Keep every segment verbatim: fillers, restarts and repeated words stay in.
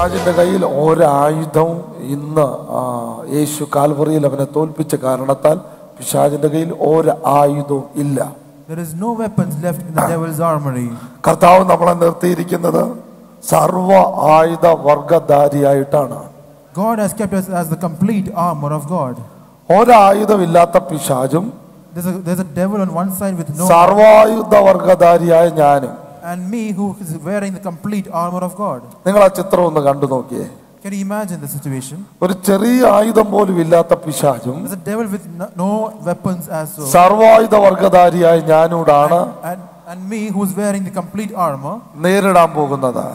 പിശാചിന്റെ കയ്യിൽ ഒരായുധവും ഇന്ന് യേശു കാൽവറിയിൽ അവനെ തോൽപ്പിച്ച കാരണത്താൽ പിശാചിന്റെ കയ്യിൽ ഒരായുധവും ഇല്ല. There is no weapons left in the devil's armory. കർത്താവ് നമ്മളെ നിർത്തിയിരിക്കുന്നത് സർവ ആയുധ വർഗധാരിയായിട്ടാണ്. God has kept us as the complete armor of God. ഒരായുധമില്ലാത്ത പിശാചും There's a, there's a devil on one side with no സർവായുധ വർഗധാരിയായ ഞാനും and me who is wearing the complete armor of God. നിങ്ങൾ ആ ചിത്രം ഒന്ന് കണ്ടു നോക്കിയേ. Can you imagine the situation? ഒരു ചെറിയ ആയുധം പോലും ഇല്ലാത്ത പിശാചും There's a devil with no, no weapons as so. സർവായുധ വർഗധാരിയായ ഞാനോടാണ് And, and, and me who is wearing the complete armor നേരിടാൻ പോകുന്നത്.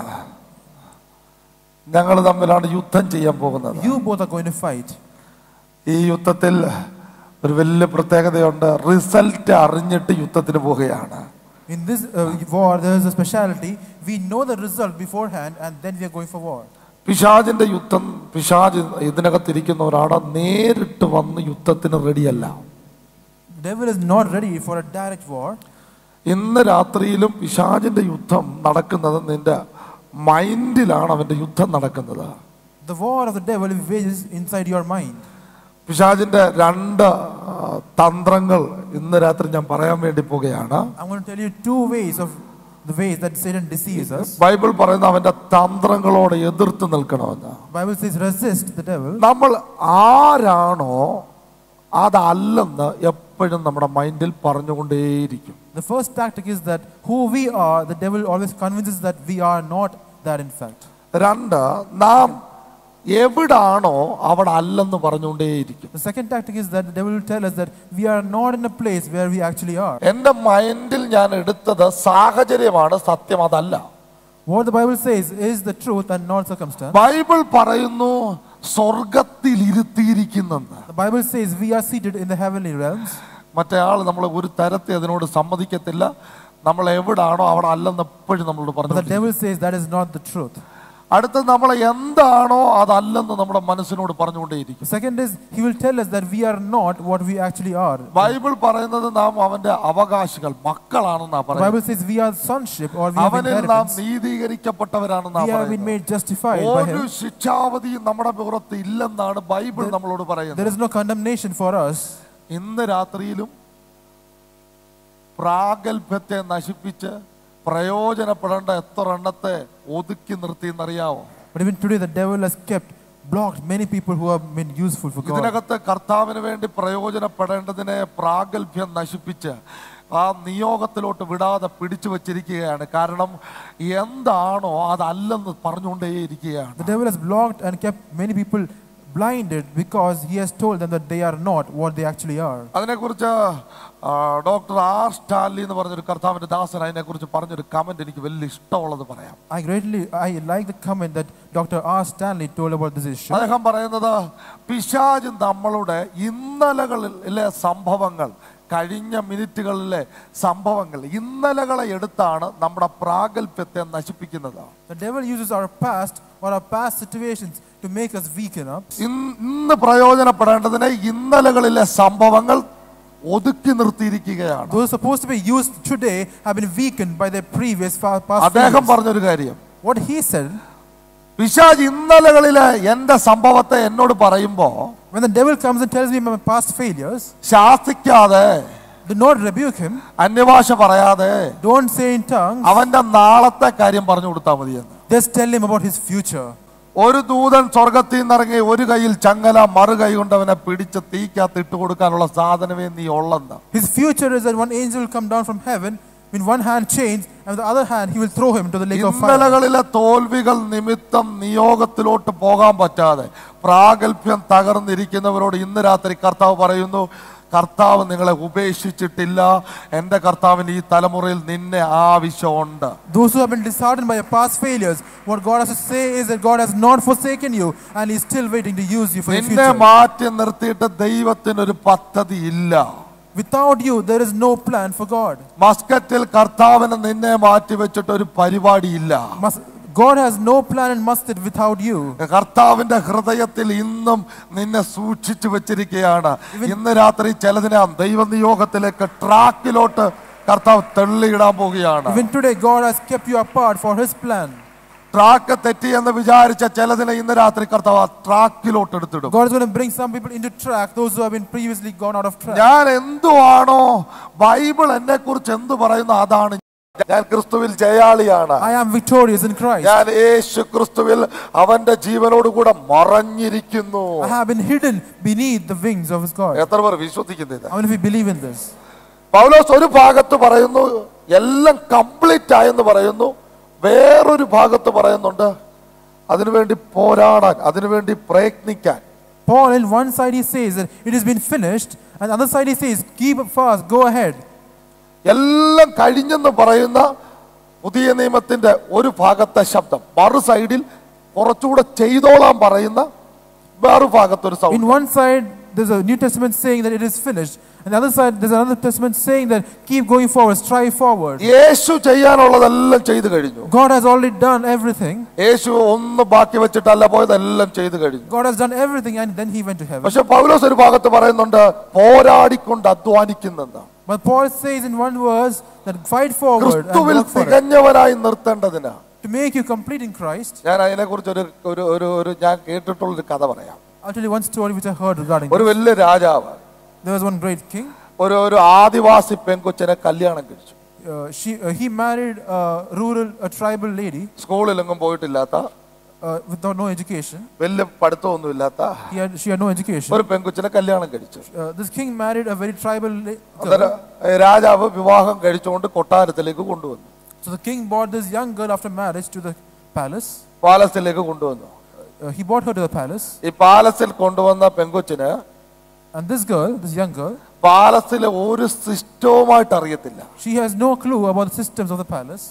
ഞങ്ങൾ തമ്മിലാണ് യുദ്ധം ചെയ്യാൻ പോകുന്നത്. You both are going to fight. ഈ യുദ്ധത്തിൽ ഒരു വലിയ പ്രത്യേകതയുണ്ട്. റിസൾട്ട് അറിഞ്ഞിട്ട് യുദ്ധത്തിന് പോവുകയാണ്. In this uh, war there is a speciality. We know the result beforehand and then we are going for war. പിശാചിന്റെ യുദ്ധം പിശാച് ഇതിനകത്തിരിക്കുന്നവരാണ് നേരിട്ട് വന്ന് യുദ്ധത്തിന് റെഡിയല്ല. The devil is not ready for a direct war. ഇന്ന് രാത്രിയിലും പിശാചിന്റെ യുദ്ധം നടക്കുന്നത് നിന്റെ മൈൻഡിലാണ്. അവന്റെ യുദ്ധം നടക്കുന്നത്. The war of the devil wages inside your mind. പിശാചിന്റെ രണ്ട് തന്ത്രങ്ങൾ ഇന്ന് രാത്രി ഞാൻ പറയാൻ വേണ്ടി പോവുകയാണ്. I'm going to tell you two ways of the ways that Satan deceives us. Bible പറയുന്ന അവന്റെ തന്ത്രങ്ങളോട് എതിർത്ത് നിൽക്കണമെന്ന്. Bible says resist the devil. നമ്മൾ ആരാണോ അതല്ലെന്ന് എപ്പോഴും നമ്മുടെ മൈൻഡിൽ പറഞ്ഞുകൊണ്ടേയിരിക്കും. The first tactic is that who we are, the devil always convinces that we are not that in fact. രണ്ട്, നാം എവിടാണോ അവിടെ അല്ലെന്ന് പറഞ്ഞുകൊണ്ടേയിരിക്കും. The second tactic is that the devil will tell us that we are not in a place where we actually are. എൻ്റെ മൈൻഡിൽ ഞാൻ എടുത്തത് സാഹചര്യമാണ്, സത്യം അതല്ല. What the Bible says is the truth and not circumstance. Bible പറയുന്നു സ്വർഗത്തിൽ ഇരുത്തിയിരിക്കുന്നെന്ന്. The Bible says we are seated in the heavenly realms. മറ്റേ ആൾ നമ്മൾ ഒരു തരത്തെ അതിനോട് സമ്മതിക്കത്തില്ല. നമ്മൾ എവിടാണോ അവിടെ അല്ലെന്ന് എപ്പോഴും നമ്മളോട് പറഞ്ഞു. But the devil says that is not the truth. അടുത്ത നമ്മൾ എന്താണോ അതല്ലെന്ന് നമ്മുടെ മനസ്സിനോട് പറഞ്ഞുകൊണ്ടേയിരിക്കും. The second is he will tell us that we are not what we actually are. Bible പറയുന്നത് നാം അവന്റെ അവകാശികൾ മക്കളാണെന്നാ പറയുന്നത്. The Bible says we are sonship or we have അവനിൽ നാം inheritance. നീതീകരിക്കപ്പെട്ടവരാണെന്നാ We have been പറയുന്നത്. made justified by ഒരു him. ശിക്ഷാവധിയും നമ്മുടെ പുറത്ത് ഇല്ലെന്നാണ് ബൈബിൾ നമ്മളോട് പറയുന്നത്. There is no condemnation for us. ഇന്ന് രാത്രിയിലും പ്രാഗൽഭ്യത്തെ നശിപ്പിച്ച് പ്രയോജനപ്പെടേണ്ട എത്ര എണ്ണത്തെ ഒതുക്കി നിർത്തി എന്നറിയാവോ? But even today the devil has kept blocked many people who have been useful for God. ഇതിനകത്ത് കർത്താവിന് വേണ്ടി പ്രയോജനപ്പെടേണ്ടതിനെ പ്രാഗൽഭ്യം നശിപ്പിച്ച് ആ നിയോഗത്തിലോട്ട് വിടാതെ പിടിച്ചു വച്ചിരിക്കുകയാണ്. കാരണം എന്താണോ അതല്ലെന്ന് പറഞ്ഞുകൊണ്ടേയിരിക്കുകയാണ്. The devil has blocked and kept many people blinded because he has told them that they are not what they actually are. അതിനെക്കുറിച്ച് ഡോക്ടർ ആർ സ്റ്റാൻലി എന്ന് പറഞ്ഞൊരു കർത്താവിന്റെ ദാസൻ അതിനെക്കുറിച്ച് പറഞ്ഞൊരു കമന്റ് എനിക്ക് വലിയ ഇഷ്ടമുള്ളത് പറയാം. I greatly I like the comment that Doctor R Stanley told about this issue. അദ്ദേഹം പറയുന്നത് പിശാച് നമ്മളുടെ ഇന്നലകളിലെ സംഭവങ്ങൾ, കഴിഞ്ഞ മിനിറ്റുകളിലെ സംഭവങ്ങൾ, ഇന്നലകളെ എടുത്താണ് നമ്മുടെ പ്രാഗൽഭ്യത്തെ നശിപ്പിക്കുന്നത്. The devil uses our past or our past situations to make us weaken up. ഇന്ന് പ്രയോജനപ്പെടേണ്ടതിനെ ഇന്നലകളിലെ സംഭവങ്ങൾ ഒതുക്കി നിർത്തിയിരിക്കുകയാണ്. Those supposed to be used today have been weakened by their previous past. അദ്ദേഹം പറഞ്ഞൊരു കാര്യം, what he said, പിശാച് ഇന്നലകളിലെ എന്റെ സംഭവത്തെ എന്നോട് പറയുമ്പോ when the devil comes and tells me my past failures, ശാസിക്കാതെ, do not rebuke him, അന്യഭാഷ പറയാതെ, don't say in tongues, അവന്റെ നാളത്തെ കാര്യം പറഞ്ഞു കൊടുത്താൽ മതിയെന്ന്. just tell him about his future. ഒരു ദൂതൻ സ്വർഗത്തിൽ നിന്നിറങ്ങി ഒരു കൈയിൽ ചങ്ങല മറു കൈ കൊണ്ട് അവനെ പിടിച്ച് തീക്കകത്ത് ഇട്ട് കൊടുക്കാനുള്ള സാധനമേ നീ ഉള്ളെന്ന്. His future is that one angel will come down from heaven in one hand chains and with the other hand he will throw him to the lake of fire. ഇന്നലകളിലെ തോൽവികൾ നിമിത്തം നിയോഗത്തിലോട്ട് പോകാൻ പറ്റാതെ പ്രാഗൽഭ്യം തകർന്നിരിക്കുന്നവരോട് ഇന്ന് രാത്രി കർത്താവ് പറയുന്നു, കർത്താവ് നിങ്ങളെ ഉപേക്ഷിച്ചിട്ടില്ല, എൻ്റെ കർത്താവിന് ഈ തലമുറയിൽ നിന്നെ ആവശ്യമുണ്ട്. Those who have been disheartened by your past failures, what God has to say is that God has not forsaken you and he is still waiting to use you for your നിന്നെ future. മാറ്റി നിർത്തിയിട്ട് ദൈവത്തിനൊരു പദ്ധതി ഇല്ല. Without you there is no plan for God. മസ്കറ്റിൽ കർത്താവിന് നിന്നെ മാറ്റി വെച്ചിട്ട് ഒരു പരിപാടിയില്ല. God has no plan in Muscat without you. കർത്താവിന്റെ ഹൃദയത്തിൽ ഇന്നും നിന്നെ സൂക്ഷിച്ചു വെച്ചിരിക്കുകയാണ്. ഇന്ന് രാത്രി ചിലതിനെ ദൈവനിയോഗത്തിലേക്ക് ട്രാക്കിലോട്ട് കർത്താവ് തള്ളിയിടാൻ പോവുകയാണ്. Even today God has kept you apart for his plan. Track തെറ്റി എന്ന് വിചാരിച്ച ചിലതിനെ ഇന്ന് രാത്രി കർത്താവ് ട്രാക്കിലോട്ട് എടുത്തിടും. God is going to bring some people into track, those who have been previously gone out of track. ഞാൻ എന്തുവാണോ ബൈബിൾ എന്നെ കുറിച്ച് എന്ത് പറയുന്നു അതാണ്. ഞാൻ ക്രിസ്തുവിൽ ജയാളിയാണ്. I am victorious in Christ. ഞാൻ യേശു ക്രിസ്തുവിൽ അവന്റെ ജീവനോട് കൂടെ മറഞ്ഞിരിക്കുന്നു. I have been hidden beneath the wings of his God. എത്ര പേർ വിശ്വസിക്കുന്നില്ല? How many of you believe in this? പൗലോസ് ഒരു ഭാഗത്ത് പറയുന്നു എല്ലാം കംപ്ലീറ്റ് ആയെന്ന് പറയുന്നു, വേറൊരു ഭാഗത്ത് പറയുന്നുണ്ട് അതിനുവേണ്ടി പോരാടാൻ, അതിനുവേണ്ടി പ്രയത്നിക്കാൻ. Paul in one side he says that it has been finished, and the other side he says keep fast, go ahead. എല്ലാം കഴിഞ്ഞെന്ന് പറയുന്ന പുതിയ നിയമത്തിന്റെ ഒരു ഭാഗത്തെ ശബ്ദം, മറു സൈഡിൽ കുറച്ചുകൂടെ ചെയ്തോളാൻ പറയുന്ന വേറൊരു ഭാഗത്തൊരു In sound. one side there's a New Testament saying that it is finished, and the other side there's another Testament saying that keep going forward, strive forward. യേശു ചെയ്യാനുള്ളതെല്ലാം ചെയ്തു കഴിഞ്ഞു. God has already done everything. യേശു ഒന്നും ബാക്കി വെച്ചിട്ടല്ല പോയത്, എല്ലാം ചെയ്തു കഴിഞ്ഞു. God has done everything, and then he went to heaven. പക്ഷെ പൗലോസ് ഒരു ഭാഗത്ത് പറയുന്നുണ്ട് പോരാടിക്കൊണ്ട് അധ്വാനിക്കുന്നെന്ന്. But Paul says in one verse that fight forward and ക്രിസ്തുവിൽ work for it. തികഞ്ഞവനായി നിർത്തേണ്ടതിന്. To make you complete in Christ. ഞാൻ അതിനെ കുറിച്ച് ഒരു ഒരു ഒരു ഒരു ഞാൻ കേട്ടിട്ടുള്ളൊരു കഥ പറയാം. I'll tell you one story which I heard regarding ഒരു this. വലിയ രാജാവ് There was one great king. ഒരു ഒരു ആദിവാസി പെൺകൊച്ചിനെ കല്യാണം കഴിച്ചു. Uh, she, uh, he married a rural, a tribal lady സ്കൂളിലെങ്ങും പോയിട്ടില്ലാത്ത, uh, without no education. വലിയ പഠിത്തമൊന്നും ഇല്ലാത്ത He had, she had no education. ഒരു പെൺകൊച്ചിനെ കല്യാണം കഴിച്ചു. Uh, this king married a very tribal la- girl. അന്നേരം രാജാവ് വിവാഹം കഴിച്ചുകൊണ്ട് കൊട്ടാരത്തിലേക്ക് കൊണ്ടുവന്നു. So the king brought this young girl after marriage to the palace. പാലസിലേക്ക് കൊണ്ടുവന്നു. Uh, he brought her to the palace. ഈ പാലസിൽ കൊണ്ടുവന്ന പെൺകൊച്ചിന് And this girl, this young girl, പാലസിലെ ഒരു സിസ്റ്റവുമായിട്ട് അറിയത്തില്ല. she has no clue about the systems of the palace.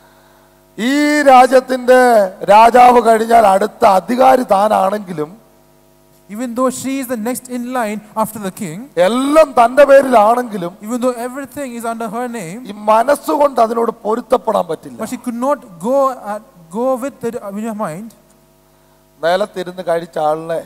ഈ രാജ്യത്തിന്റെ രാജാവ് കഴിഞ്ഞാൽ അടുത്ത അധികാരി താനാണെങ്കിലും Even though she is the next in line after the king, എല്ലാം തന്റെ പേരിലാണെങ്കിലും even though everything is under her name, ഈ മനസ്സുകൊണ്ട് അതിനോട് പൊരുത്തപ്പെടാൻ പറ്റില്ല. but she could not go at, go with it in her mind. നിലത്തിരുന്ന് കഴിച്ച ആളിനെ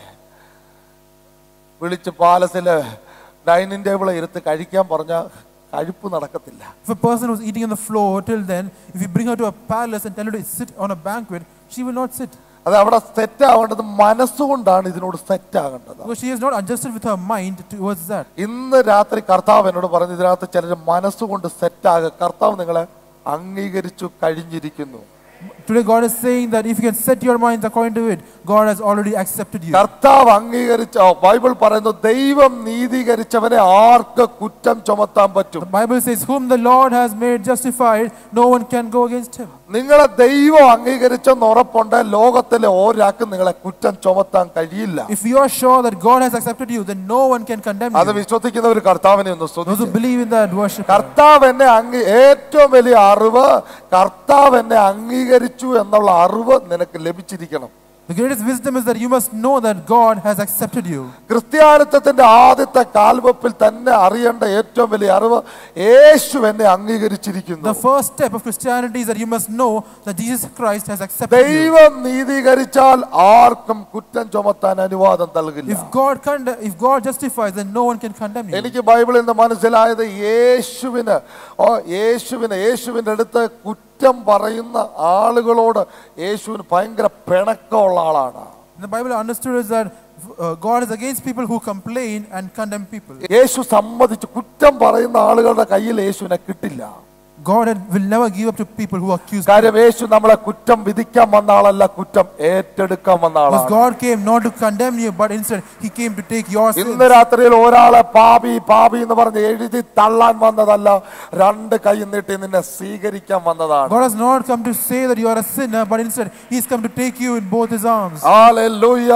വിളിച്ച് പാലസില് ഡൈനിങ് ടേബിളെ ഇരുത്ത് കഴിക്കാൻ പറഞ്ഞ കഴിപ്പ് നടക്കത്തില്ല. If a person was eating on the floor till then, if you bring her to a palace and tell her to sit on a banquet, she will not sit. അത് അവിടെ set ആവേണ്ടത് മനസ്സുകൊണ്ടാണ് ഇതിനോട് set ആകേണ്ടത്. Because she has not adjusted with her mind towards that. ഇന്ന് രാത്രി കർത്താവ് എന്നോട് പറഞ്ഞു ഇതിനകത്ത് ചിലർ മനസ്സുകൊണ്ട് സെറ്റ് ആകുക, കർത്താവ് നിങ്ങളെ അംഗീകരിച്ചു കഴിഞ്ഞിരിക്കുന്നു. Today God is saying that if you can set your minds according to it, God has already accepted you. കർത്താവ് അംഗീകരിച്ച ബൈബിൾ പറയുന്നു ദൈവം നീതീകരിച്ചവനെ ആർക്ക് കുറ്റം ചുമത്താൻ പറ്റും? The Bible says, whom the Lord has made justified, no one can go against him. നിങ്ങളെ ദൈവം അംഗീകരിച്ചെന്ന് ഉറപ്പുണ്ട്, ലോകത്തിലെ ഒരാൾക്കും നിങ്ങളെ കുറ്റം ചുമത്താൻ കഴിയില്ല. If you are sure that God has accepted you, then no one can condemn അത് you. വിശ്വസിക്കുന്ന ഒരു കർത്താവിനെ ഒന്ന് Those who സ്തുതിച്ച്. believe in that, worship Him. കർത്താവ് എന്നെ അംഗീ ഏറ്റവും വലിയ അറിവ് കർത്താവ് എന്നെ അംഗീകരിച്ചു എന്നുള്ള അറിവ് നിനക്ക് ലഭിച്ചിരിക്കണം. The greatest wisdom is that you must know that God has accepted you. ക്രിസ്ത്യാനിത്വത്തിന്റെ ആദ്യത്തെ കാൽവെപ്പിൽ തന്നെ അറിയേണ്ട ഏറ്റവും വലിയ അറിവ് യേശു എന്നെ അംഗീകരിച്ചിരിക്കുന്നു. The first step of Christianity is that you must know that Jesus Christ has accepted you. ദൈവം നീതീകരിച്ചാൽ ആർക്കും കുറ്റം ചുമത്താൻ അനുവാദം നൽകില്ല. If God conde- if God justifies, then no one can condemn you. എനിക്ക് ബൈബിളിൽ നിന്ന് മനസ്സിലായത് യേശുവിന് ഓ യേശുവിന് യേശുവിന്റെ അടുത്ത് കുറ്റം പറയുന്ന ആളുകളോട് യേശുവിന് ഭയങ്കര പിണക്കമുള്ള ആളാണ്. The Bible understood is that uh, God is against people who complain and condemn people. യേശു സമ്മതിച്ചു കുറ്റം പറയുന്ന ആളുകളുടെ കയ്യിൽ യേശുവിനെ കിട്ടില്ല. God had- will never give up to people who accuse. കാര്യം യേശു നമ്മളെ കുറ്റം വിധിക്കാൻ വന്ന ആളല്ല, കുറ്റം ഏറ്റെടുക്കാൻ വന്ന Because ആളാണ്. God came not to condemn you, but instead He came to take your sins. ഇന്ന് രാത്രിയിൽ ഒരാളെ പാപി പാപി എന്ന് പറഞ്ഞ് എഴുതി തള്ളാൻ വന്നതല്ല, രണ്ട് കൈ നീട്ടി നിന്നെ സ്വീകരിക്കാൻ വന്നതാണ്. God has not come to say that you are a sinner, but instead He's come to take you in both His arms. Hallelujah.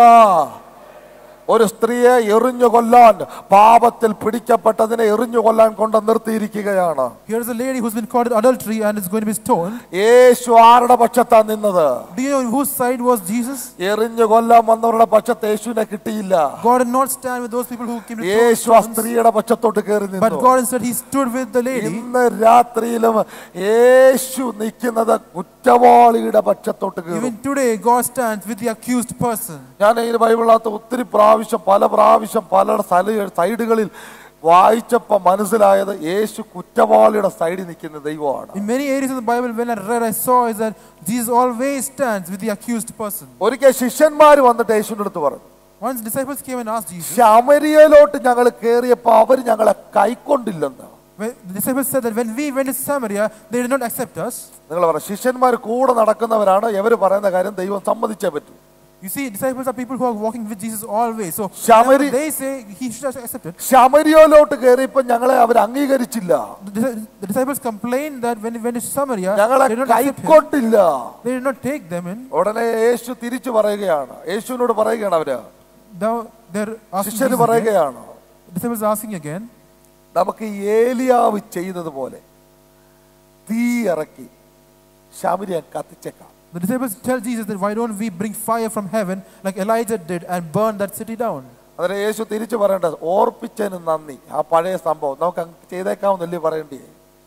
ഒരു സ്ത്രീയെ എറിഞ്ഞു കൊല്ലാൻ, പാപത്തിൽ പിടിക്കപ്പെട്ടതിനെ എറിഞ്ഞു കൊല്ലാൻ കൊണ്ട് നിർത്തിയിരിക്കുകയാണ്. Here is a lady who's been caught in adultery and is going to be stoned. യേശു ആരുടെ പക്ഷത്താ നിന്നത്? Do you know on whose side was Jesus? എറിഞ്ഞു കൊല്ലാൻ വന്നവരുടെ പക്ഷത്ത് യേശുവിനെ കിട്ടിയില്ല. God did not stand with those people who came to യേശു ആ stones, സ്ത്രീയുടെ പക്ഷത്തോട്ട് കയറി but നിന്നു. God instead He stood with the lady. ഇന്ന് രാത്രിയിലും യേശു നിൽക്കുന്നത് കുറ്റവാളിയുടെ പക്ഷത്തോട്ട് കയറും. Even today, God stands with the accused person. ഞാൻ ഈ ബൈബിളിനകത്ത് ഒത്തിരി പ്രാവശ്യം പല പ്രാവശ്യം പല സ്ഥല സൈഡുകളിൽ വായിച്ചപ്പോൾ മനസ്സിലായത് യേശു കുറ്റവാളിയുടെ സൈഡിൽ നിൽക്കുന്ന ദൈവമാണ്. In many areas of the Bible, when I read, I saw is that Jesus always stands with the accused person. ഒരിക്കൽ ശിഷ്യന്മാർ വന്നിട്ട് യേശുവിന്റെ അടുത്ത് പറഞ്ഞു, Once disciples came and asked Jesus, ശമരിയയിലോട്ട് ഞങ്ങൾ കയറിയപ്പോൾ അവർ ഞങ്ങളെ കൈക്കൊണ്ടില്ലെന്ന്. when the disciples said that when we went to Samaria, they did not accept us. നിങ്ങൾ പറ, ശിഷ്യന്മാർ കൂടെ നടക്കുന്നവരാണ്, ഇവർ പറയുന്ന കാര്യം ദൈവം സമ്മതിച്ചേ പറ്റൂ. You see, disciples are people who are walking with Jesus always. So Shamari- whenever they say he should accept it. ശമരിയയിലോട്ട് കയറിയപ്പോൾ ഞങ്ങളെ അവർ അംഗീകരിച്ചില്ല, The, dis- the disciples complained that when they went to Samaria, ഞങ്ങളെ they did not accept him. കൈക്കൊണ്ടില്ല. They did not take them in. ഉടനെ യേശു തിരിച്ചു പറയുകയാണ്, യേശുവിനോട് പറയുകയാണ്, അവര് Now they're asking ശിഷ്യന് Jesus again. പറയുകയാണ്, Disciples are asking again. നമുക്ക് ഏലിയാവ് ചെയ്തതുപോലെ തീ ഇറക്കി ശമരിയ കത്തിച്ചേക്കാം. The disciples tell Jesus that why don't we bring fire from heaven like Elijah did and burn that city down? അതിന് യേശു തിരിച്ചു പറയേണ്ടത്, ഓർപ്പിച്ചതിന് നന്ദി, ആ പഴയ സംഭവം നമുക്ക് അങ്ങ് ചെയ്തേക്കാമെന്നല്ലേ പറയേണ്ടി.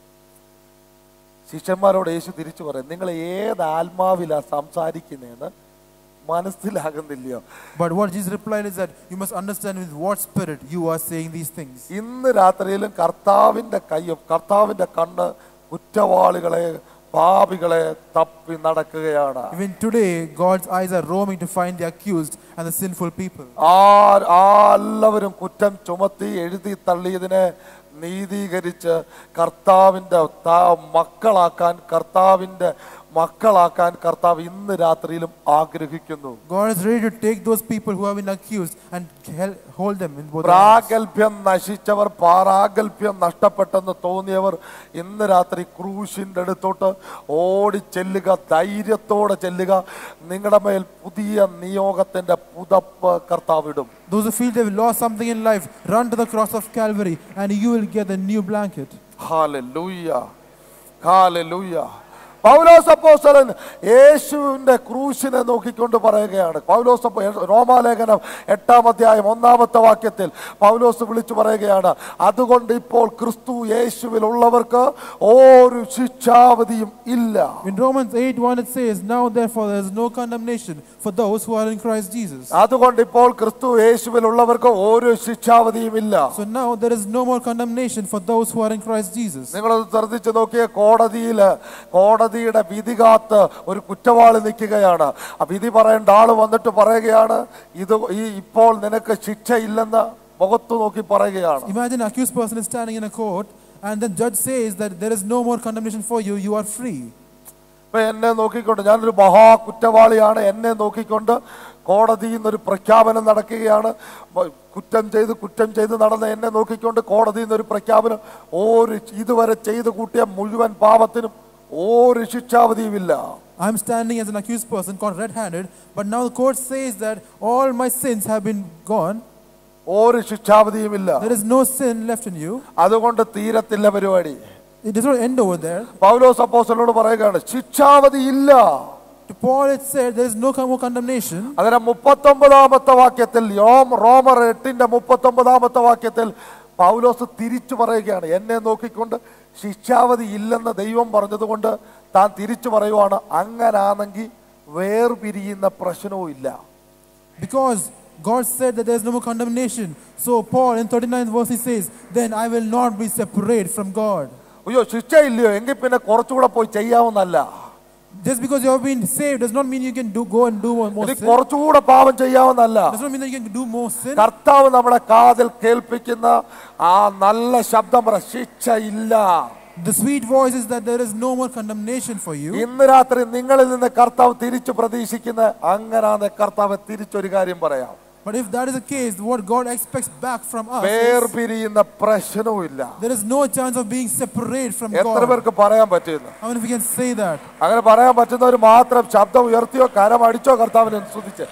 ശിഷ്യന്മാരോട് യേശു തിരിച്ചു പറയും, നിങ്ങൾ ഏത് ആത്മാവിലാ സംസാരിക്കുന്നതെന്ന് മനസ്സിലാകുന്നില്ലയോ? But what Jesus replied is that you must understand with what spirit you are saying these things. ഇന്ന് രാത്രിയിലും കർത്താവിന്റെ കയ്യും കർത്താവിന്റെ കണ്ണ് കുറ്റവാളികളെ പാപികളെ തപ്പി നടക്കുകയാണ്. Even today, God's eyes are roaming to find the accused and the sinful people. ആ എല്ലാവരും കുറ്റം ചുമത്തി എഴുതി തള്ളിയതിനെ നീതീകരിച്ച് കർത്താവിന്റെ മക്കളാക്കാൻ കർത്താവിന്റെ മക്കളാക്കാൻ കർത്താവ് ഇന്ന് രാത്രിയിലും ആഗ്രഹിക്കുന്നു. God is ready to take those people who have been accused and hold them in both hands. പ്രാഗൽഭ്യം നശിച്ചവർ, പാരാഗൽഭ്യം നഷ്ടപ്പെട്ടെന്ന് തോന്നിയവർ ഇന്ന് രാത്രി ക്രൂശിന്റെ അടുത്തോട്ട് ഓടി ചെല്ലുക, ധൈര്യത്തോടെ ചെല്ലുക. നിങ്ങളുടെ മേൽ പുതിയ നിയോഗത്തിന്റെ പുതപ്പ് കർത്താവിടും. Those who feel they've lost something in life, run to the cross of Calvary and you will get a new blanket. Hallelujah. Hallelujah. പൗലോസ് അപ്പോസ്തലൻ യേശുവിന്റെ ക്രൂശിനെ നോക്കിക്കൊണ്ട് പറയുകയാണ്. പൗലോസ് റോമാലേഖനം എട്ടാം അധ്യായം ഒന്നാമത്തെ വാക്യത്തിൽ പൗലോസ് വിളിച്ചു പറയുകയാണ്, അതുകൊണ്ട് ഇപ്പോൾ ക്രിസ്തു യേശുവിൽ ഉള്ളവർക്ക് ഒരു ശിക്ഷാവധിയും ഇല്ല. In Romans eight one it says, now therefore there is no condemnation for those who are in Christ Jesus. അതുകൊണ്ട് ഇപ്പോൾ ക്രിസ്തു യേശുവിൽ ഉള്ളവർക്ക് ഒരു ശിക്ഷാവധിയും ഇല്ല. So now there is no more condemnation for those who are in Christ Jesus. നിങ്ങളത് ശ്രദ്ധിച്ചു നോക്കിയ, കോടതിയില് കോടതി യുടെ വിധി കാത്ത് ഒരു കുറ്റവാളി നിൽക്കുകയാണ്. ആ വിധി പറയേണ്ട ആള് വന്നിട്ട് പറയുകയാണ്, ഇത് ഈ ഇപ്പോൾ നിനക്ക് ശിക്ഷയില്ലെന്ന് മുഖത്തു നോക്കി പറയുകയാണ്. Imagine an accused person is standing in a court and the judge says that there is no more condemnation for you, you are free. ഇപ്പൊ എന്നെ നോക്കിക്കൊണ്ട്, ഞാനൊരു മഹാ കുറ്റവാളിയാണ്, എന്നെ നോക്കിക്കൊണ്ട് കോടതിയിൽ നിന്നൊരു പ്രഖ്യാപനം നടക്കുകയാണ്. കുറ്റം ചെയ്ത് കുറ്റം ചെയ്ത് നടന്ന എന്നെ നോക്കിക്കൊണ്ട് കോടതിയിൽ നിന്നൊരു പ്രഖ്യാപനം, ഒരു ഇതുവരെ ചെയ്ത് കൂട്ടിയ മുഴുവൻ പാപത്തിനും ഒരു ശിക്ഷാവധിയുമില്ല. I'm standing as an accused person caught red-handed, but now the court says that all my sins have been gone. ഒരു ശിക്ഷാവധിയുമില്ല. There is no sin left in you. അതുകൊണ്ട് തീരത്തില്ല പരിപാടി. It does not end over there. പൗലോസ് അപ്പോസ്തലനോട് പറയുകയാണ്, ശിക്ഷാവധി ഇല്ല. To Paul it said there is no more condemnation. അതിന് മുപ്പത്തൊമ്പതാമത്തെ വാക്യത്തിൽ, റോമർ എട്ടിന്റെ മുപ്പത്തൊമ്പതാമത്തെ വാക്യത്തിൽ പൗലോസ് തിരിച്ചു പറയുകയാണ്, എന്നെ നോക്കിക്കൊണ്ട് ശിക്ഷാവധി ഇല്ലെന്ന് ദൈവം പറഞ്ഞതുകൊണ്ട് താൻ തിരിച്ചു പറയുവാണ്, അങ്ങനാണെങ്കിൽ വേർപിരിയുന്ന പ്രശ്നവും ഇല്ല. Because God said that there is no more condemnation. So Paul in thirty-ninth verse he says, then I will not be separate from God. അയ്യോ ശിക്ഷ ഇല്ലയോ, എങ്കിൽ പിന്നെ കുറച്ചുകൂടെ പോയി ചെയ്യാവുന്നല്ല. Just because you have been saved does not mean you can do go and do more, more sin. കുറച്ചുകൂടെ പാപം ചെയ്യാവുന്നല്ല. Does not mean that you can do more sin. കർത്താവ് നമ്മുടെ കാതിൽ കേൾപ്പിക്കുന്ന ആ നല്ല ശബ്ദം പറ, ശിക്ഷ ഇല്ല. The sweet voice is that there is no more condemnation for you. ഇന്ന് രാത്രി നിങ്ങളിൽ നിന്ന് കർത്താവ് തിരിച്ചു പ്രതീക്ഷിക്കുന്ന, അങ്ങനാണ് കർത്താവ് തിരിച്ചൊരു കാര്യം പറയാം. But if that is the case, what God expects back from us is വേർപിരിയുന്ന പ്രശ്നവും ഇല്ല. there is no chance of being separate from എത്ര God. പേർക്ക് പറയാൻ പറ്റുന്നു? How many of you can say that? അങ്ങനെ പറയാൻ പറ്റുന്നവർ മാത്രം ശബ്ദം ഉയർത്തിയോ കരം അടിച്ചോ കർത്താവിനെ സ്തുതിച്ച്.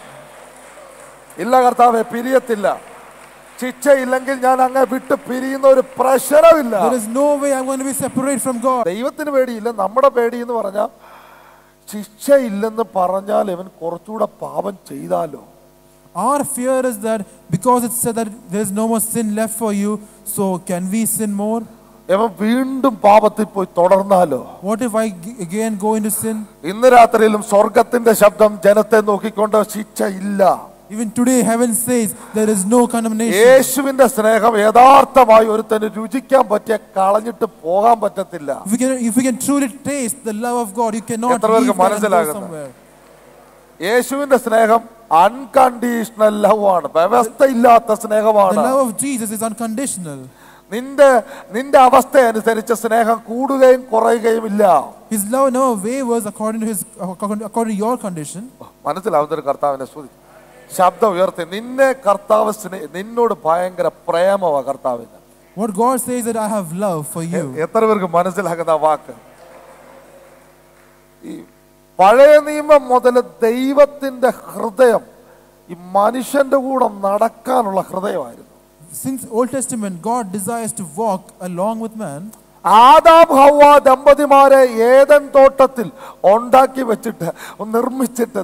ഇല്ല കർത്താവെ, പിരിയത്തില്ല. ശിക്ഷയില്ലെങ്കിൽ ഞാൻ അങ്ങ് വിട്ട് പിരിയുന്ന ഒരു പ്രശ്നമില്ല. There is no way I'm going to be separate from God. ദൈവത്തിന് പേടിയില്ല, നമ്മുടെ പേടി എന്ന് പറഞ്ഞാൽ ശിക്ഷയില്ലെന്ന് പറഞ്ഞാൽ ഇവൻ കുറച്ചുകൂടെ പാപം ചെയ്താലോ. Our fear is that because it said that there is no more sin left for you, so can we sin more? ഇവൻ വീണ്ടും പാപത്തിൽ പോയി തുടർന്നാലോ. What if I again go into sin? ഇന്ന് രാത്രിയിലും സ്വർഗത്തിന്റെ ശബ്ദം ജനത്തെ നോക്കിക്കൊണ്ട്, ശിക്ഷ ഇല്ല. Even today, heaven says there is no condemnation. യേശുവിന്റെ സ്നേഹം യഥാർത്ഥമായി ഒരുത്തന് രുചിക്കാൻ പറ്റിയ കളഞ്ഞിട്ട് പോകാൻ പറ്റത്തില്ല. If we can, if we can truly taste the love of God, you cannot എത്ര പേർക്ക് leave that and go മനസ്സിലാകുന്നു? somewhere. യേശുവിന്റെ സ്നേഹം അൺകണ്ടീഷണൽ ലവ് ആണ്, വ്യവസ്ഥയില്ലാത്ത The സ്നേഹമാണ്. love of Jesus is unconditional. നിന്റെ നിന്റെ അവസ്ഥ അനുസരിച്ച് സ്നേഹം കൂടുകയും കുറയുകയും ഇല്ല. His love never wavers according to his according according to your condition. മനസ്സിലാവുന്നൊരു കർത്താവിനെ സ്തുതി. ശബ്ദം ഉയർത്തി, നിന്നെ കർത്താവ് സ്നേ നിന്നോട് ഭയങ്കര പ്രേമമാ കർത്താവിന്. What God says that I have love for you. എത്ര പേർക്ക് മനസ്സിലാക്കുന്ന ആ വാക്ക്? ഈ പഴയ നിയമം മുതൽ ദൈവത്തിന്റെ ഹൃദയം ഈ മനുഷ്യന്റെ കൂടെ നടക്കാനുള്ള ഹൃദയമായിരുന്നു. Since Old Testament, God desires to walk along with man. ആദാം ഹവ്വ ദമ്പതിമാരെ ഏദൻ തോട്ടത്തിൽ ഉണ്ടാക്കി വെച്ചിട്ട് നിർമ്മിച്ചിട്ട്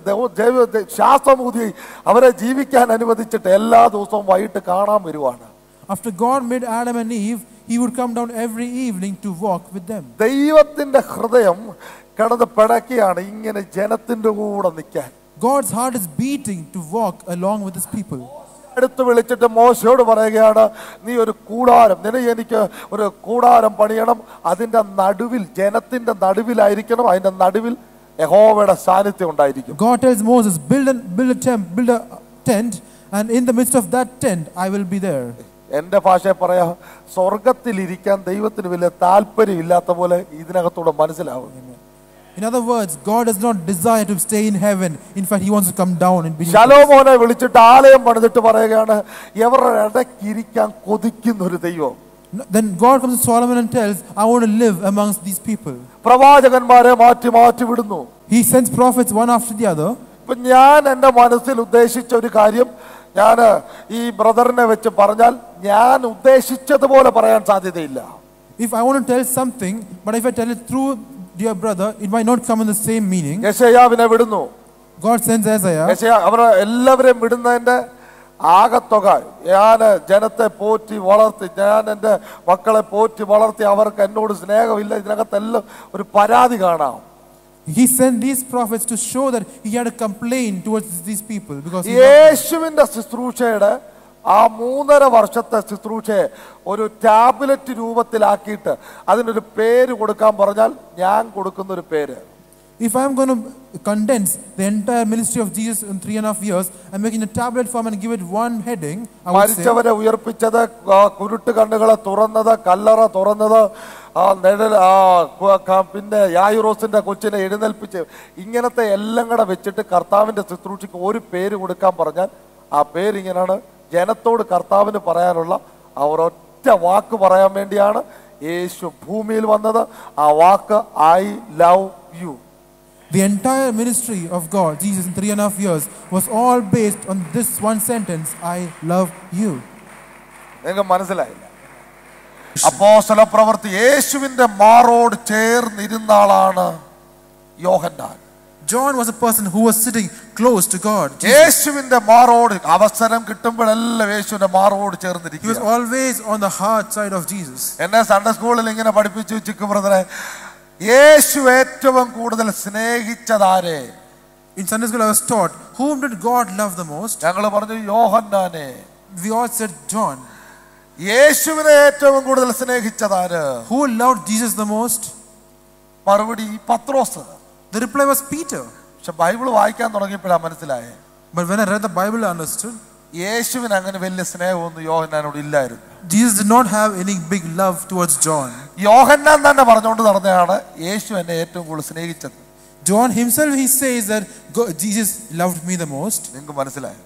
ശ്വാസമൂതി അവരെ ജീവിക്കാൻ അനുവദിച്ചിട്ട് എല്ലാ ദിവസവും വൈകിട്ട് കാണാൻ വരുവാണ്. After God made Adam and Eve, he would come down every evening to walk with them. ദൈവത്തിന്റെ ഹൃദയം കിടന്ന് പിടക്കിയാണ് ഇങ്ങനെ ജനത്തിന്റെ കൂടെ നിൽക്കാൻ. God's heart is beating to walk along with his people. അടുത്ത് വിളിച്ചിട്ട് മോശയോട് പറയുകയാണ്, നീ ഒരു കൂടാരം, നിന എനിക്ക് ഒരു കൂടാരം പണിയണം, അതിന്റെ നടുവിൽ ജനത്തിന്റെ നടുവിലായിരിക്കണം, അതിന്റെ നടുവിൽ യഹോവയുടെ സാന്നിധ്യം ഉണ്ടായിരിക്കും. God tells Moses, build a build a tent, build a tent, and in the midst of that tent I will be there. എന്റെ ഭാഷയെ പറയാ, സ്വർഗത്തിൽ ഇരിക്കാൻ ദൈവത്തിന് വലിയ താല്പര്യം ഇല്ലാത്ത പോലെ ഇതിനകത്തൂടെ മനസ്സിലാവും. In other words, God does not desire to stay in heaven. In fact, he wants to come down and be. ശലോമോനെ വിളിച്ചിട്ട് ആലയം പണിതിട്ട് പറയുകയാണ്, ഇവരുടെ ഇടയ്ക്ക് ഇരിക്കാൻ കൊതിക്കുന്ന ഒരു ദൈവം. Then God comes to Solomon and tells, I want to live amongst these people. പ്രവാചകന്മാരെ മാറ്റി മാറ്റി വിടുന്നു. He sends prophets one after the other. ഇപ്പൊ ഞാൻ എന്റെ മനസ്സിൽ ഉദ്ദേശിച്ച ഒരു കാര്യം ഞാൻ ഈ ബ്രദറിനെ വെച്ച് പറഞ്ഞാൽ ഞാൻ ഉദ്ദേശിച്ചതുപോലെ പറയാൻ സാധ്യതയില്ല. If I want to tell something, but if I tell it through dear brother, it might not come in the same meaning. യെശയ്യാവിനെ വിടുന്നു. God sends Isaiah. യെശയ്യാ അവരെ എല്ലാവരെയും വിടുന്നതിന്റെ ആകത്തുക, ഞാൻ ജനത്തെ പോറ്റി വളർത്തി, ഞാൻ എൻ്റെ മക്കളെ പോറ്റി വളർത്തി, അവർക്ക് എന്നോട് സ്നേഹമില്ല, ഇതിനകത്തെല്ലാം ഒരു പരാതി കാണാം. He sent these prophets to show that he had a complaint towards these people because യേശുവിന്റെ ശുശ്രൂഷയുടെ ആ മൂന്നര വർഷത്തെ ശുശ്രൂഷയെ ഒരു ടാബ്ലറ്റ് രൂപത്തിലാക്കിയിട്ട് അതിനൊരു പേര് കൊടുക്കാൻ പറഞ്ഞാൽ ഞാൻ കൊടുക്കുന്ന ഒരു പേര്. If I'm going to condense the entire ministry of Jesus in three and a half years and make it in a tablet form and give it one heading, I would say, മരിച്ചവരെ ഉയർപ്പിച്ചത്, കുരുട്ട് കണ്ണുകളെ തുറന്നത്, കല്ലറ തുറന്നത്, പിന്നെ യായിറോസിന്റെ കൊച്ചിനെ എഴുന്നേൽപ്പിച്ച്, ഇങ്ങനത്തെ എല്ലാം കൂടെ വെച്ചിട്ട് കർത്താവിന്റെ ശുശ്രൂഷയ്ക്ക് ഒരു പേര് കൊടുക്കാൻ പറഞ്ഞാൽ ആ പേര് ഇങ്ങനെയാണ്. ജനത്തോട് കർത്താവിന് പറയാനുള്ള ആ ഒരൊറ്റ വാക്ക് പറയാൻ വേണ്ടിയാണ് യേശു ഭൂമിയിൽ വന്നത്. ആ വാക്ക് I love you. The entire ministry of God, Jesus, in three and a half years was all based on this one sentence, I love you. നിങ്ങൾക്ക് മനസ്സിലായില്ല? അപ്പോസ്തല പ്രവൃത്തി യേശുവിന്റെ മാറോട് ചേർന്നിരുന്ന ആളാണ് യോഹന്നാൻ. John was a person who was sitting close to God. യേശുവിന്റെ മാറോട് അവസരം കിട്ടുമ്പോഴെല്ലാം യേശുവിന്റെ മാറോട് ചേർന്നിരിക്കുക. He was always on the hard side of Jesus. എന്നെ സൺഡേ സ്കൂളിൽ ഇങ്ങനെ പഠിപ്പിച്ചു ചിക്കു ബ്രദറെ, യേശു ഏറ്റവും കൂടുതൽ സ്നേഹിച്ചതാരെ? In Sunday school I was taught, whom did God love the most? ഞങ്ങൾ പറഞ്ഞു യോഹന്നാനെ. We all said John. യേശുവിനെ ഏറ്റവും കൂടുതൽ സ്നേഹിച്ചതാര്? Who loved Jesus the most? മറുപടി പത്രോസ്. The reply was Peter. പക്ഷെ ബൈബിൾ വായിക്കാൻ തുടങ്ങിയപ്പോഴാണ് മനസ്സിലായേ. But when I read the Bible I understood, യേശുവിന് അങ്ങനെ വലിയ സ്നേഹമൊന്നും യോഹന്നാനോട് ഇല്ലായിരുന്നു. Jesus did not have any big love towards John. യോഹന്നാൻ തന്നെ പറഞ്ഞുകൊണ്ട് നടന്നതാണ് യേശു എന്നെ ഏറ്റവും കൂടുതൽ സ്നേഹിച്ചത്. John himself, he says that God, Jesus loved me the most. നിങ്ങൾക്ക് മനസ്സിലായോ?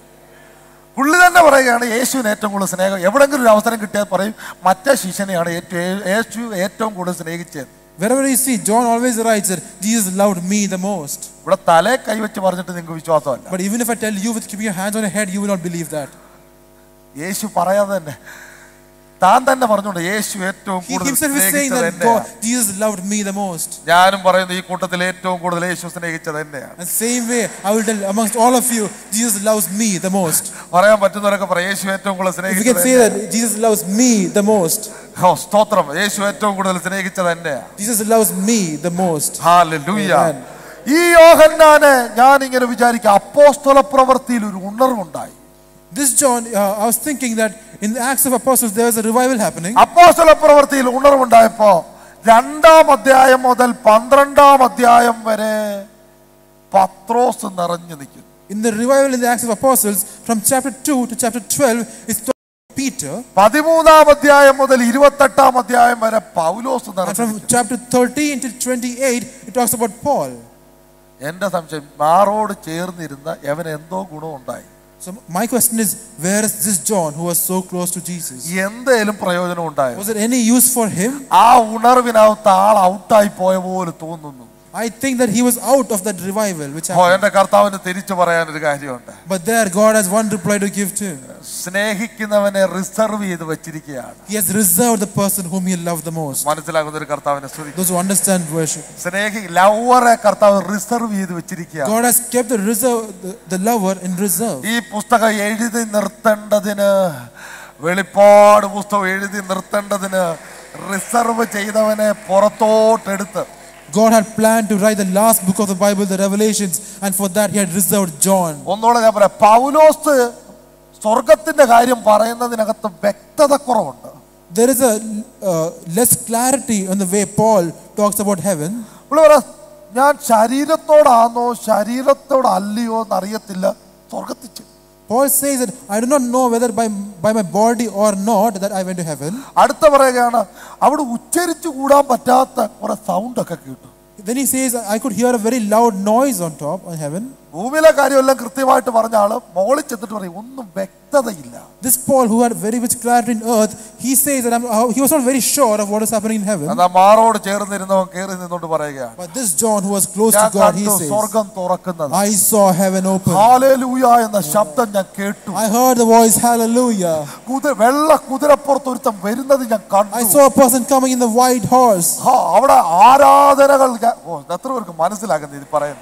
പുള്ളി തന്നെ പറയുകയാണ് യേശുവിന് ഏറ്റവും കൂടുതൽ സ്നേഹം. എവിടെങ്കിലും ഒരു അവസരം കിട്ടിയാൽ പറയും മറ്റേ ശിഷ്യനെയാണ് ഏറ്റവും യേശു ഏറ്റവും കൂടുതൽ സ്നേഹിച്ചത്. Wherever you see, John always writes that Jesus loved me the most. ഇവിടെ തലേ കൈവച്ച് പറഞ്ഞിട്ട് നിങ്ങൾക്ക് വിശ്വാസമല്ല. But even if I tell you with keeping your hands on your head, you will not believe that. യേശു പറയാതെ തന്നെ താൻ തന്നെ പറഞ്ഞോണ്ട് യേശു ഏറ്റവും He himself is saying that God, Jesus loved me the most. ഞാനും പറയുന്നു ഈ കൂട്ടത്തിൽ ഏറ്റവും കൂടുതൽ യേശു സ്നേഹിച്ചത് എന്നെയാണ്. And same way, I will tell amongst all of you, Jesus loves me the most. പറയാൻ പറ്റുന്നവരൊക്കെ പറയും യേശു ഏറ്റവും കൂടുതൽ If you can സ്നേഹിച്ചത്. say that Jesus loves me the most. ഓ സ്തോത്രം, യേശു ഏറ്റവും കൂടുതൽ സ്നേഹിച്ചത് എന്നെയാണ്. Jesus loves me the most. Hallelujah. ഈ യോഹന്നാനെ ഞാൻ ഇങ്ങനെ വിചാരിക്കുക, അപ്പോസ്തല പ്രവൃത്തിയിൽ ഒരു ഉണർവുണ്ടായി. This John, uh, I was thinking that in the Acts of Apostles there was a revival happening. അപ്പോസ്തല പ്രവൃത്തിയിൽ ഉണർവുണ്ടായപ്പോ രണ്ടാം അധ്യായം മുതൽ പന്ത്രണ്ടാം അധ്യായം വരെ പത്രോസ് നിറഞ്ഞു നിൽക്കുന്നു. In the revival in the Acts of Apostles, from chapter two to chapter twelve, it's talking about Peter. പതിമൂന്നാം അധ്യായം മുതൽ ഇരുപത്തെട്ടാം അധ്യായം വരെ പൗലോസ് And നിറഞ്ഞു from നിൽക്കുന്നു. chapter thirteen till twenty-eight, it talks about Paul. എന്റെ സംശയം, മാറോട് ചേർന്നിരുന്ന എവന് എന്തോ ഗുണമുണ്ടായി. So my question is, where is this John who was so close to Jesus? എന്തേലും പ്രയോജനം ഉണ്ടായോ? Was there any use for him? ആ ഉണർവിനകത്ത് ആൾ ഔട്ടായി പോയ പോലെ തോന്നുന്നു. I think that he was out of that revival which oh, happened. എന്റെ കർത്താവിന് തിരിച്ചു പറയാനൊരു കാര്യമുണ്ട്. But there God has one reply to give to him. സ്നേഹിക്കുന്നവനെ റിസർവ് ചെയ്ത് വെച്ചിരിക്കുകയാണ്. He has reserved the person whom he loved the most. മനസ്സിലാകുന്ന ഒരു കർത്താവിനെ സ്തുതിക്കുന്നു. Those who understand worship. സ്നേഹി ലവറെ കർത്താവ് റിസർവ് ചെയ്ത് വെച്ചിരിക്കുകയാണ്. God has kept the reserve, the, the lover in reserve. ഈ പുസ്തകം എഴുതി നിർത്തേണ്ടതിന്, വെളിപ്പാട് പുസ്തകം എഴുതി നിർത്തേണ്ടതിന് റിസർവ് ചെയ്തവനെ പുറത്തോട്ടെടുത്ത് God had planned to write the last book of the Bible, the Revelations, and for that he had reserved John. ഒന്നുകൂടെ ഞാൻ പറയാം, പൗലോസ് സ്വർഗത്തിന്റെ കാര്യം പറയുന്നതിനകത്ത് വ്യക്തത കുറവുണ്ട്. There is a uh, less clarity on the way Paul talks about heaven. പുള്ളി പറയാ, ഞാൻ ശരീരത്തോടാണോ ശരീരത്തോട് അല്ലയോ എന്നറിയത്തില്ല, സ്വർഗത്തിൽ ചെന്നു. Paul says that I do not know whether by, by my body or not that I went to heaven. അടുത്ത പറയുകയാണ്, അവിടെ ഉച്ചരിച്ചു കൂടാൻ പറ്റാത്ത കുറെ സൗണ്ട് ഒക്കെ കേട്ടു. Then he says, I could hear a very loud noise on top on heaven. ഭൂമിയിലെ കാര്യമെല്ലാം കൃത്യമായിട്ട് പറഞ്ഞ ആള് മുകളിൽ ചെന്നിട്ട് പറയും, ഒന്നും വ്യക്തതയില്ല. This Paul, who had very much clarity in earth, he says that I'm, uh, he was not very sure of what is happening in heaven. എന്നാ മാറോട് ചേർന്നിരുന്നവൻ കേറി നിന്നോണ്ട് പറയുകയാണ്, But this John, who was close to ഞാൻ God, he കണ്ടു says, സ്വർഗം തുറക്കുന്നത്. I saw heaven open. Hallelujah എന്ന ശബ്ദം ഞാൻ കേട്ടു. I heard the voice, hallelujah. കുതിര വെള്ള കുതിരപ്പുറത്ത് ഒരുത്തൻ വരുന്നത് ഞാൻ I കണ്ടു. saw a person coming in the white horse. ഹാ, അവിടെ ആരാധനകൾ ഞാൻ- ഓ, എത്ര പേർക്ക് മനസ്സിലാകുന്നത് ഇത് പറയുന്നത്?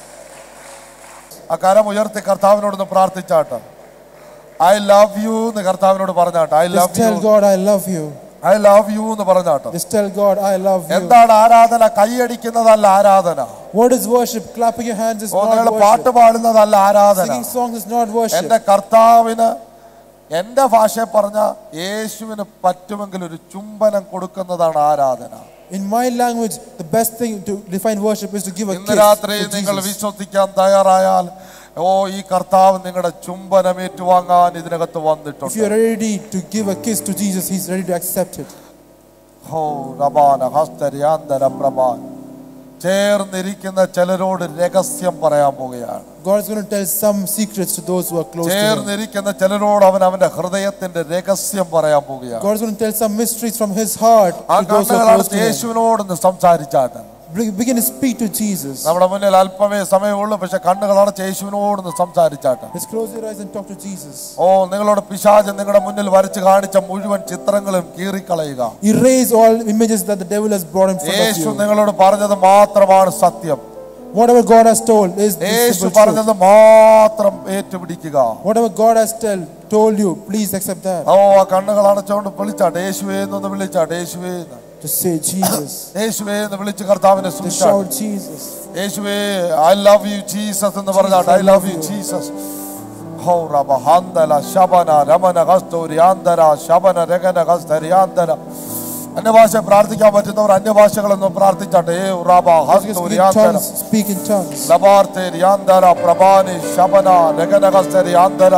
ആ കരം ഉയർത്തി കർത്താവിനോടൊന്ന് പ്രാർത്ഥിച്ചാട്ടെ. ഐ ലവ് യു എന്ന് കർത്താവിനോട് പറഞ്ഞാട്ടെ. I Just love you, tell God, I love you. ഐ ലവ് യു എന്ന് പറഞ്ഞാട്ടെ. Just tell God, I love you. എന്താണ് ആരാധന? കൈയടിക്കുന്നതല്ല ആരാധന. What is worship? Clapping your hands is oh, not നിങ്ങൾ worship. പാട്ട് പാടുന്നതല്ല ആരാധന. Singing songs is not worship. എന്റെ കർത്താവിന് എന്റെ ഭാഷയെ പറഞ്ഞ യേശുവിന് പറ്റുമെങ്കിൽ ഒരു ചുംബനം കൊടുക്കുന്നതാണ് ആരാധന. In my language, the best thing to define worship is to give a ഇന്ന് kiss രാത്രി to നിങ്ങൾ Jesus. വിശ്വസിക്കാൻ തയ്യാറായാൽ, ഓ, ഈ കർത്താവ് നിങ്ങളുടെ ചുംബനം ഏറ്റുവാങ്ങാൻ ഇതിനകത്ത് If you are വന്നിട്ടുണ്ട്. ready to give a kiss to Jesus, He's ready to accept it. ഹോ റബാന ഹസ്തര്യാന്തര പ്രഭാൻ. ചേർന്നിരിക്കുന്ന ചിലരോട് രഹസ്യം പറയാൻ പോവുകയാണ്. God is going to tell some secrets to those who are close to Him. ചേർന്നിരിക്കുന്ന ചിലരോട് അവൻ അവന്റെ ഹൃദയത്തിന്റെ രഹസ്യം പറയാൻ പോവുകയാണ്. God is going to tell some mysteries from His heart ആ to those who are കണ്ണുകളാണ് close to Him. യേശുവിനോടൊന്ന് സംസാരിച്ചാട്ടെ. Be- Begin to speak to Jesus. നമ്മുടെ മുന്നിൽ അല്പമേ സമയമുള്ളൂ, പക്ഷെ കണ്ണുകളടച്ച് യേശുവിനോടൊന്ന് സംസാരിച്ചാട്ടെ. Let's close your eyes and talk to Jesus. ഓ, നിങ്ങളോട് പിശാചൻ നിങ്ങളുടെ മുന്നിൽ വരച്ച് കാണിച്ച മുഴുവൻ ചിത്രങ്ങളും കീറിക്കളയുക. Erase all images that the devil has brought in front of Yeshu you. നിങ്ങളോട് പറഞ്ഞത് മാത്രമാണ് സത്യം. Whatever God has told is the Yeshu simple truth. പറഞ്ഞത് മാത്രം ഏറ്റുപിടിക്കുക. Whatever God has tell, told you, please accept that. ഓ, ആ കണ്ണുകൾ അടച്ചുകൊണ്ട് വിളിച്ചാട്ടെ, യേശുവേ എന്നൊന്ന് വിളിച്ചാട്ടെ. യേശുവേ എന്ന്. To say Jesus. യേശുവേ എന്ന് വിളിച്ച് കർത്താവിനെ To സ്തുതിച്ചാട്ടെ. shout Jesus. യേശുവേ, ഐ ലവ് യു ജീസസ് എന്ന് പറഞ്ഞാട്ടെ. I love you Jesus. ഹോ റബ ഹന്ദല ശബന രമന കസ്തൂരി ആന്തര ശബന രഗന കസ്തരി ആന്തര. അന്യഭാഷ പ്രാർത്ഥിക്കാൻ പറ്റുന്നവർ അന്യഭാഷകളൊന്നും പ്രാർത്ഥിച്ചാട്ടെ. ഏ റബ ഹസ്തൂരി ആന്തര Speak in tongues. ലബാർത്തേരി ആന്തര പ്രഭാനി ശബന രഗന കസ്തരി ആന്തര.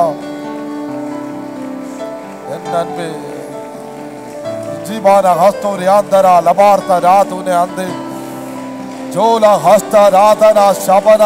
എന്നൻപേ ജീവന ഹസ്തൂരി ആന്തര ലബാർത്ത രാതുനെ അന്തി ജോല ഹസ്ത രാധന ശബന.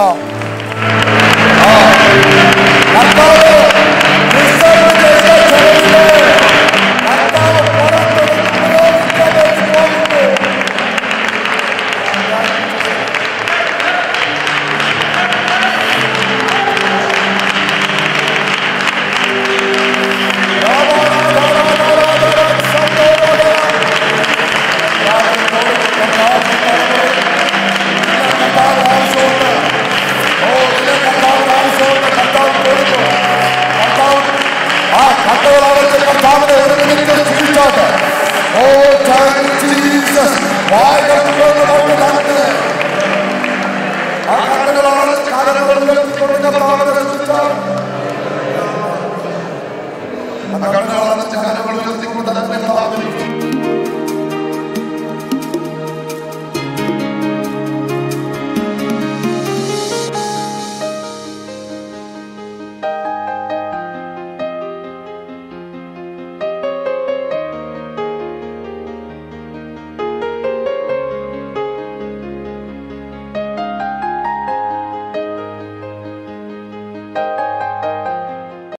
ആ കണ്ണുകളടച്ച് കരങ്ങൾ ഉയർത്തിക്കൊണ്ട് കർത്താവിനെ സ്തുതിക്കാം. കണ്ണുകൾ അടച്ച് കരങ്ങൾ ഉയർത്തിക്കൊണ്ട് തന്നെ കർത്താവിനെ